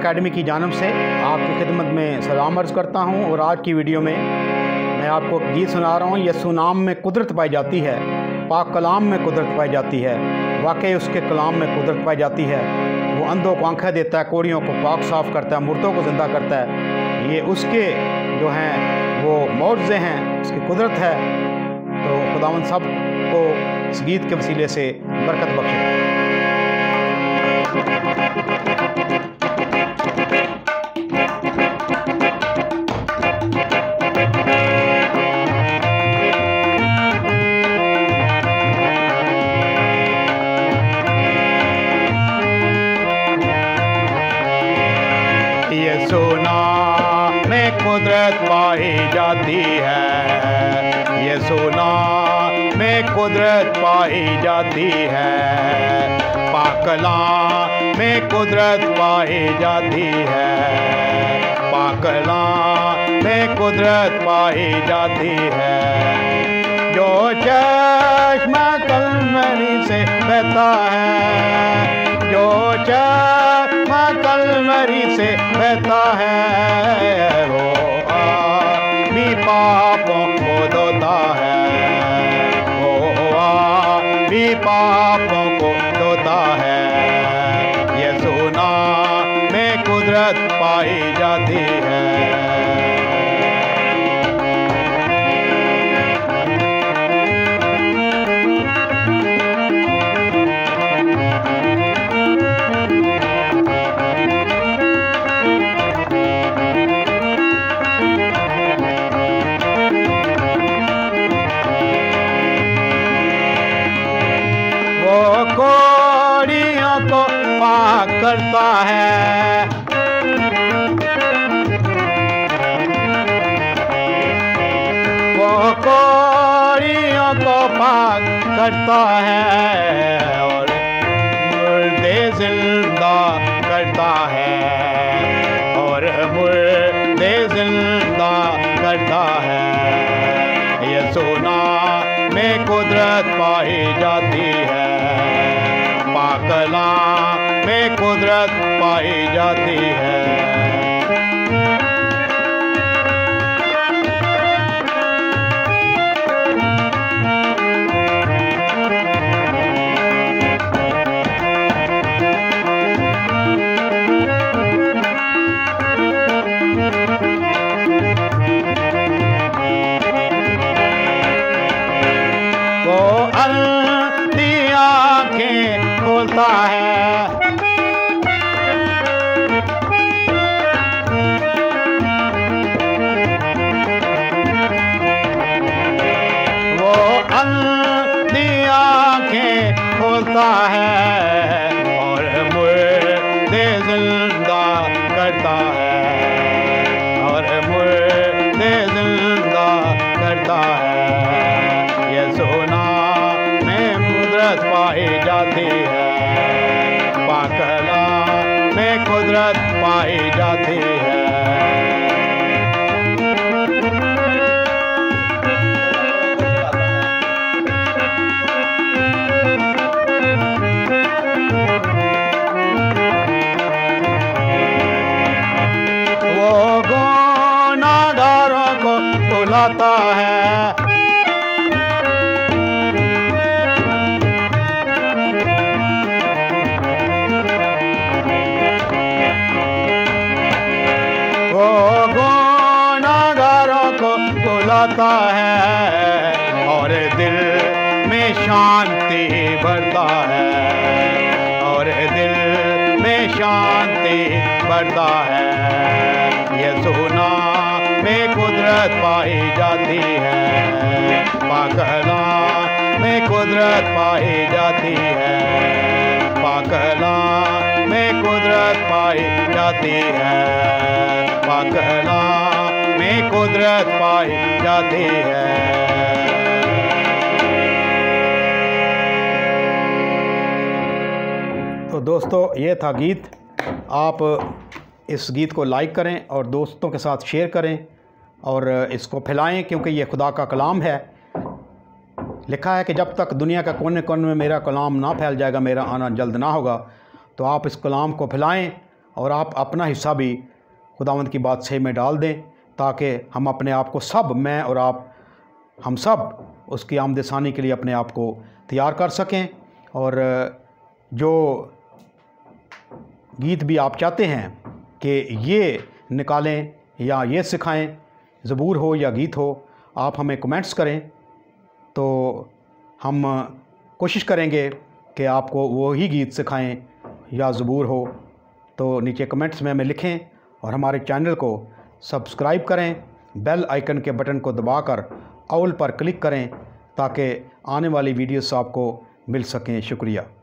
Academy की जानिब से आपकी खिदमत में सलाम अर्ज़ करता हूँ। और आज की वीडियो में मैं आपको एक गीत सुना रहा हूँ। यसू नाम में कुदरत पाई जाती है, पाक कलाम में कुदरत पाई जाती है, वाकई उसके कलाम में कुदरत पाई जाती है। वो अंधों को आंखें देता है, कोढ़ियों को पाक साफ़ करता है, मुर्दों को ज़िंदा करता है। ये उसके जो हैं वो मौज़े हैं, उसकी कुदरत है। तो खुदावंद सब को इस गीत के वसीले से बरकत बख्शे। यसू नाम में कुदरत पाई जाती है, यसू नाम में कुदरत पाई जाती है, पाक कलाम में कुदरत पाई जाती है, पाक कलाम में कुदरत पाई जाती है। जो चश्मा कलवरी से बहता है, जो चश्मा कलवरी से बहता है, वो आदमी पापों को धोता है, वो आदमी पापों को धोता है। यसू नाम में कुदरत पाई जाती है। कोढ़ियों को पाक करता है, वो कोढ़ियों को पाक करता है, और मुर्दे जिंदा करता है, और मुर्दे जिंदा करता है। यसू नाम में कुदरत पाई जाती है, पाक कलाम में कुदरत पाई जाती है। वो अंधी आँखें खोलता है, वो अंधी आँखें खोलता है, और मुर्दे जिंदा करता है, और मुर्दे जिंदा करता है। यसू नाम में कुदरत पाई जाती है, पाक कलाम में कुदरत पाई जाती है। वो गुनाहगारों को बुलाता है, वो गुनाहगारों को बुलाता है, और दिल में शांति भरता है, और दिल में शांति भरता है। यसू नाम में कुदरत पाई जाती है, पाक कलाम में कुदरत पाई जाती है, पाक कलाम में कुदरत पाई जाती है, पाक कलाम में कुदरत पाई जाती है। तो दोस्तों, ये था गीत। आप इस गीत को लाइक करें और दोस्तों के साथ शेयर करें और इसको फैलाएं, क्योंकि ये खुदा का कलाम है। लिखा है कि जब तक दुनिया का कोने कोने में मेरा कलाम ना फैल जाएगा, मेरा आना जल्द ना होगा। तो आप इस कलाम को फैलाएं और आप अपना हिस्सा भी खुदावंद की बादशाही में डाल दें, ताकि हम अपने आप को सब, मैं और आप, हम सब उसकी आमदसानी के लिए अपने आप को तैयार कर सकें। और जो गीत भी आप चाहते हैं कि ये निकालें या ये सिखाएं, ज़बूर हो या गीत हो, आप हमें कमेंट्स करें, तो हम कोशिश करेंगे कि आपको वो ही गीत सिखाएं या ज़बूर हो। तो नीचे कमेंट्स में हमें लिखें और हमारे चैनल को सब्सक्राइब करें, बेल आइकन के बटन को दबाकर ऑल पर क्लिक करें ताकि आने वाली वीडियोस आपको मिल सकें। शुक्रिया।